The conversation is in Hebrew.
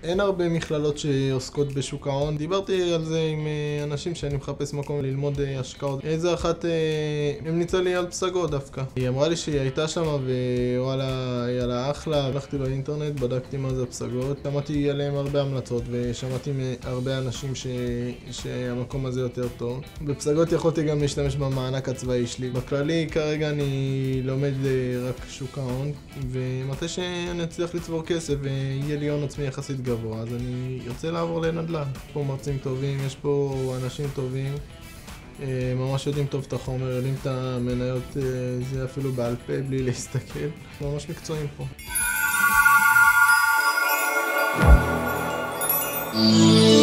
אין הרבה מכללות שעוסקות בשוק ההון. דיברתי על זה עם אנשים שאני מחפש מקום ללמוד השקעות. איזה אחת המליצה לי על פסגות דווקא. היא אמרה לי שהיא הייתה שם ווואלה, יאללה אחלה. הלכתי באינטרנט, בדקתי מה זה פסגות. שמעתי עליהם הרבה המלצות ושמעתי מהרבה אנשים שהמקום הזה יותר טוב. בפסגות יכולתי גם להשתמש במענק הצבאי שלי. בכללי כרגע אני לומד רק שוק ההון, ומתי שאני אצליח לצבור כסף ויהיה לי הון עצמי יחסית גבוה, אז אני יוצא לעבור לנדל"ן. יש פה מרצים טובים, יש פה אנשים טובים, ממש יודעים טוב את החומר, יודעים את המניות, זה אפילו בעל פה בלי להסתכל. ממש מקצועיים פה.